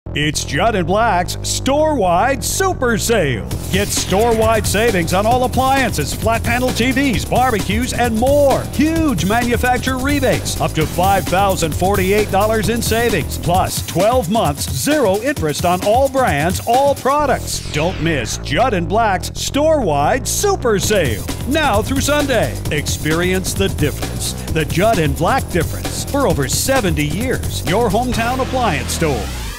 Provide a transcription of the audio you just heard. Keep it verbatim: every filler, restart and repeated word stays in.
It's Judd and Black's Storewide Super Sale. Get store-wide savings on all appliances, flat panel T Vs, barbecues, and more. Huge manufacturer rebates, up to five thousand forty-eight dollars in savings, plus twelve months, zero interest on all brands, all products. Don't miss Judd and Black's Storewide Super Sale. Now through Sunday. Experience the difference. The Judd and Black difference. For over seventy years, your hometown appliance store.